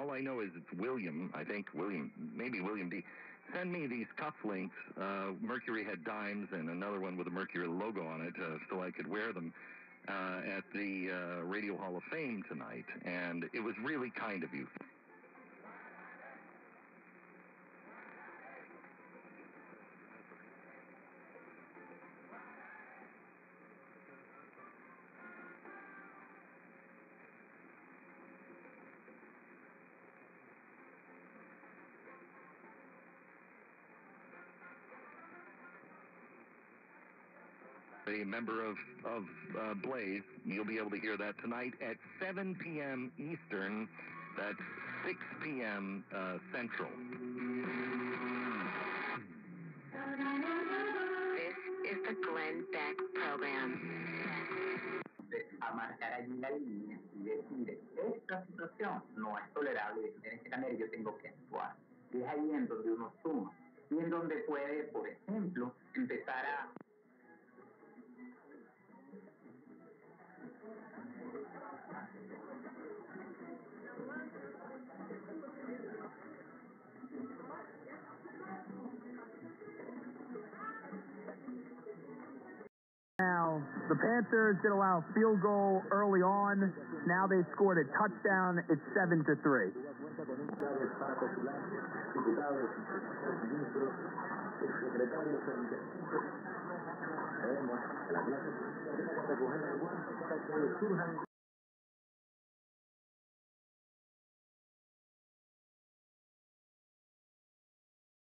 All I know is it's William, I think William, maybe William D. Send me these cufflinks. Mercury had dimes and another one with a Mercury logo on it, so I could wear them at the Radio Hall of Fame tonight. And it was really kind of you. A member of Blaze, you'll be able to hear that tonight at 7 p.m. Eastern. That's 6 p.m. Central. This is the Glenn Beck Program. A marcar allí la línea y decir, esta situación no es tolerable, de esta manera yo tengo que actuar. Y es ahí en donde uno suma y en donde puede, por ejemplo, empezar a... Now, the Panthers did allow a field goal early on. Now they scored a touchdown. It's 7-3.